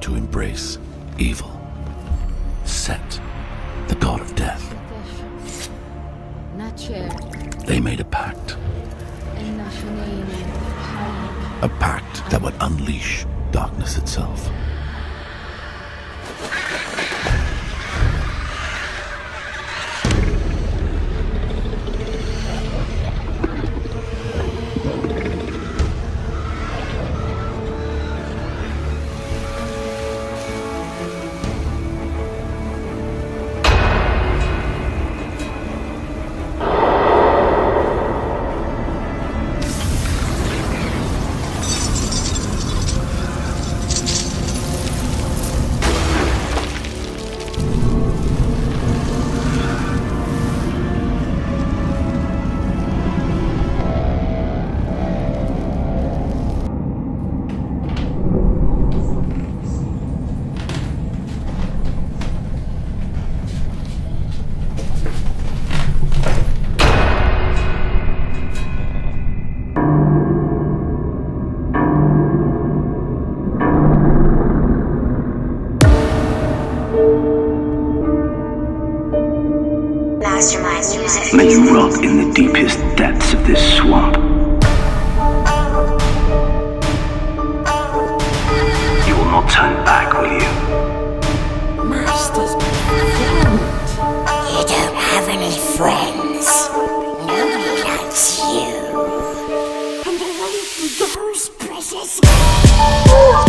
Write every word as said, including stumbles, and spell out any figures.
to embrace evil. Set, the god of death. They made a pact. A pact that would unleash darkness itself. May you rot in the deepest depths of this swamp. You will not turn back, will you? Master's friend. You don't have any friends. Nobody likes you. And away he goes, precious.